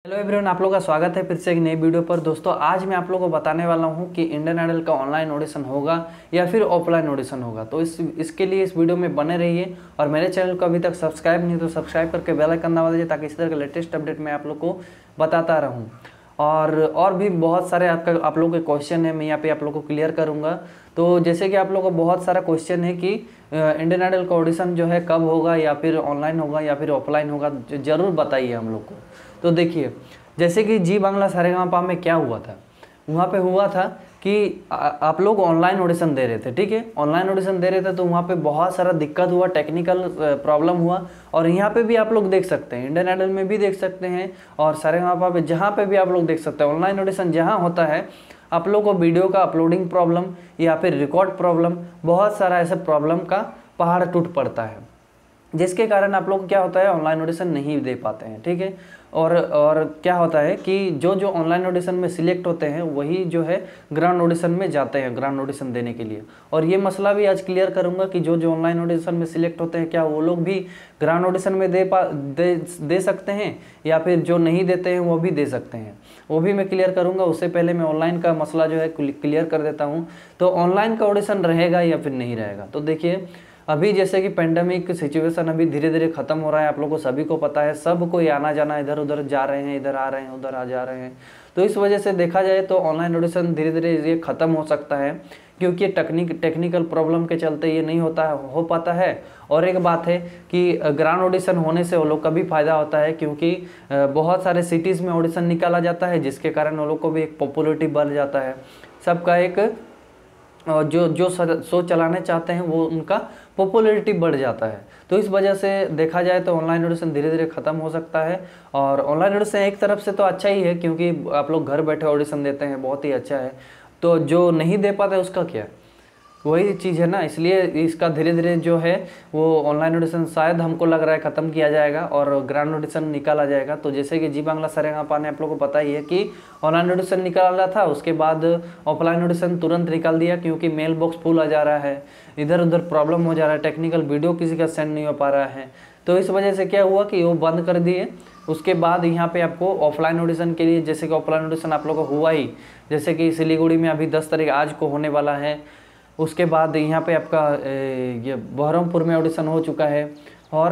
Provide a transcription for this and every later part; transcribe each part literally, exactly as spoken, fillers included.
Hello everyone, आप लोगों का स्वागत है फिर से एक नई वीडियो पर। दोस्तों आज मैं आप लोगों को बताने वाला हूं कि इंडियन आइडल का ऑनलाइन ऑडिशन होगा या फिर ऑफलाइन ऑडिशन होगा। तो इस इसके लिए इस वीडियो में बने रहिए और मेरे चैनल को अभी तक सब्सक्राइब नहीं तो सब्सक्राइब करके बेल आइकन दबा दीजिए ताकि इसी तरह का लेटेस्ट अपडेट मैं आप लोग को बताता रहूँ। और और भी बहुत सारे आपका आप लोगों के क्वेश्चन है, मैं यहाँ पे आप लोगों को क्लियर करूँगा। तो जैसे कि आप लोगों को बहुत सारा क्वेश्चन है कि इंडियन आइडल का ऑडिशन जो है कब होगा, या फिर ऑनलाइन होगा या फिर ऑफलाइन होगा, ज़रूर बताइए हम लोग को। तो देखिए, जैसे कि जी बांग्ला सारेगामापा में क्या हुआ था, वहाँ पे हुआ था कि आ, आप लोग ऑनलाइन ऑडिशन दे रहे थे, ठीक है। ऑनलाइन ऑडिशन दे रहे थे तो वहाँ पे बहुत सारा दिक्कत हुआ, टेक्निकल प्रॉब्लम हुआ। और यहाँ पे भी आप लोग देख सकते हैं, इंडियन आइडल में भी देख सकते हैं और सारेगामापा पे जहाँ पे भी आप लोग देख सकते हैं। ऑनलाइन ऑडिशन जहाँ होता है आप लोग को वीडियो का अपलोडिंग प्रॉब्लम या फिर रिकॉर्ड प्रॉब्लम, बहुत सारा ऐसा प्रॉब्लम का पहाड़ टूट पड़ता है, जिसके कारण आप लोग क्या होता है ऑनलाइन ऑडिशन नहीं दे पाते हैं, ठीक है। और और क्या होता है कि जो जो ऑनलाइन ऑडिशन में सिलेक्ट होते हैं वही जो है ग्राउंड ऑडिशन में जाते हैं ग्राउंड ऑडिशन देने के लिए। और ये मसला भी आज क्लियर करूंगा कि जो जो ऑनलाइन ऑडिशन में सिलेक्ट होते हैं क्या वो लोग भी ग्राउंड ऑडिशन में दे पा दे दे सकते हैं, या फिर जो नहीं देते हैं वो भी दे सकते हैं, वो भी मैं क्लियर करूँगा। उससे पहले मैं ऑनलाइन का मसला जो है क्लियर कर देता हूँ। तो ऑनलाइन का ऑडिशन रहेगा या फिर नहीं रहेगा, तो देखिए अभी जैसे कि पेंडेमिक सिचुएशन अभी धीरे धीरे ख़त्म हो रहा है, आप लोगों को सभी को पता है, सब कोई आना जाना इधर उधर जा रहे हैं, इधर आ रहे हैं उधर आ जा रहे हैं। तो इस वजह से देखा जाए तो ऑनलाइन ऑडिशन धीरे धीरे ये ख़त्म हो सकता है, क्योंकि टेक्निक टेक्निकल प्रॉब्लम के चलते ये नहीं होता है हो पाता है। और एक बात है कि ग्राउंड ऑडिशन होने से वो लोग का भी फ़ायदा होता है, क्योंकि बहुत सारे सिटीज़ में ऑडिशन निकाला जाता है, जिसके कारण वो लोग को भी एक पॉपुलरिटी बढ़ जाता है, सबका एक जो जो शो चलाने चाहते हैं वो उनका पॉपुलरिटी बढ़ जाता है। तो इस वजह से देखा जाए तो ऑनलाइन ऑडिशन धीरे धीरे ख़त्म हो सकता है। और ऑनलाइन ऑडिशन एक तरफ से तो अच्छा ही है, क्योंकि आप लोग घर बैठे ऑडिशन देते हैं, बहुत ही अच्छा है। तो जो नहीं दे पाते उसका क्या, वही चीज़ है ना, इसलिए इसका धीरे धीरे जो है वो ऑनलाइन ऑडिशन शायद हमको लग रहा है ख़त्म किया जाएगा और ग्राउंड ऑडिशन निकाला जाएगा। तो जैसे कि जी बांग्ला सारेगामापा ने आप लोगों को पता ही है कि ऑनलाइन ऑडिशन निकाला था, उसके बाद ऑफलाइन ऑडिशन तुरंत निकाल दिया, क्योंकि मेल बॉक्स फुल आ जा रहा है, इधर उधर प्रॉब्लम हो जा रहा है, टेक्निकल वीडियो किसी का सेंड नहीं हो पा रहा है। तो इस वजह से क्या हुआ कि वो बंद कर दिए। उसके बाद यहाँ पे आपको ऑफलाइन ऑडिशन के लिए, जैसे कि ऑफलाइन ऑडिशन आप लोगों को हुआ ही, जैसे कि सिलीगुड़ी में अभी दस तारीख आज को होने वाला है। उसके बाद यहाँ पे आपका ये बहरमपुर में ऑडिशन हो चुका है। और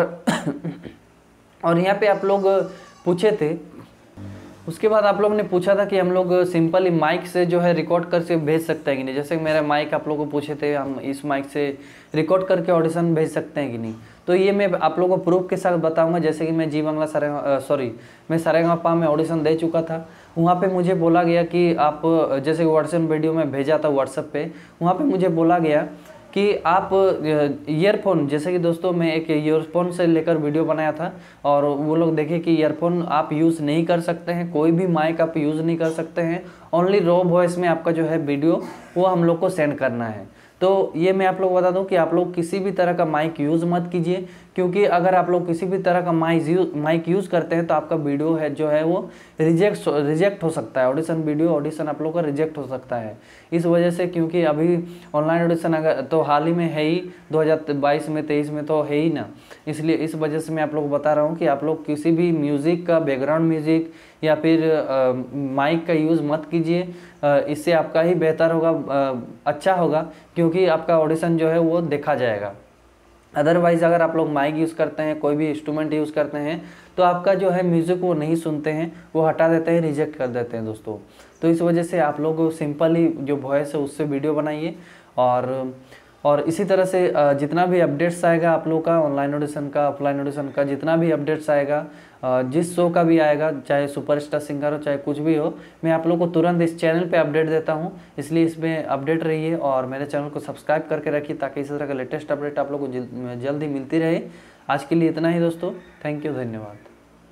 और यहाँ पे आप लोग पूछे थे, उसके बाद आप लोग ने पूछा था कि हम लोग सिंपली माइक से जो है रिकॉर्ड करके भेज सकते हैं कि नहीं। जैसे मेरा माइक आप लोग को पूछे थे, हम इस माइक से रिकॉर्ड करके ऑडिशन भेज सकते हैं कि नहीं। तो ये मैं आप लोगों को प्रूफ के साथ बताऊंगा। जैसे कि मैं जी बांग्ला सारे सॉरी मैं सारेगामापा में ऑडिशन दे चुका था, वहाँ पे मुझे बोला गया कि आप, जैसे व्हाट्सएप वीडियो में भेजा था व्हाट्सएप पे, वहाँ पे मुझे बोला गया कि आप ईयरफोन, जैसे कि दोस्तों मैं एक ईयरफोन से लेकर वीडियो बनाया था और वो लोग देखे कि ईयरफोन आप यूज़ नहीं कर सकते हैं, कोई भी माइक आप यूज़ नहीं कर सकते हैं, ओनली रॉ वॉइस में आपका जो है वीडियो वो हम लोग को सेंड करना है। तो ये मैं आप लोग बता दूं कि आप लोग किसी भी तरह का माइक यूज़ मत कीजिए, क्योंकि अगर आप लोग किसी भी तरह का माइक यूज माइक यूज़ करते हैं तो आपका वीडियो है जो है वो रिजेक्ट रिजेक्ट हो सकता है, ऑडिशन वीडियो ऑडिशन आप लोग का रिजेक्ट हो सकता है इस वजह से। क्योंकि अभी ऑनलाइन ऑडिशन अगर तो हाल ही में है ही, दो हज़ार बाईस में तेईस में तो है ही ना, इसलिए इस वजह से मैं आप लोग को बता रहा हूँ कि आप लोग किसी भी म्यूज़िक का बैकग्राउंड म्यूज़िक या फिर माइक का यूज़ मत कीजिए। इससे आपका ही बेहतर होगा, आ, अच्छा होगा, क्योंकि आपका ऑडिशन जो है वो देखा जाएगा। अदरवाइज़ अगर आप लोग माइक यूज़ करते हैं, कोई भी इंस्ट्रूमेंट यूज़ करते हैं, तो आपका जो है म्यूज़िक वो नहीं सुनते हैं, वो हटा देते हैं, रिजेक्ट कर देते हैं दोस्तों। तो इस वजह से आप लोग सिंपली जो वॉइस है उससे वीडियो बनाइए। और और इसी तरह से जितना भी अपडेट्स आएगा आप लोग का ऑनलाइन ऑडिशन का, ऑफलाइन ऑडिशन का, जितना भी अपडेट्स आएगा, जिस शो का भी आएगा, चाहे सुपरस्टार सिंगर हो चाहे कुछ भी हो, मैं आप लोग को तुरंत इस चैनल पे अपडेट देता हूं। इसलिए इसमें अपडेट रहिए और मेरे चैनल को सब्सक्राइब करके रखिए, ताकि इसी तरह का लेटेस्ट अपडेट आप लोग को जल्दी मिलती रहे। आज के लिए इतना ही दोस्तों, थैंक यू, धन्यवाद।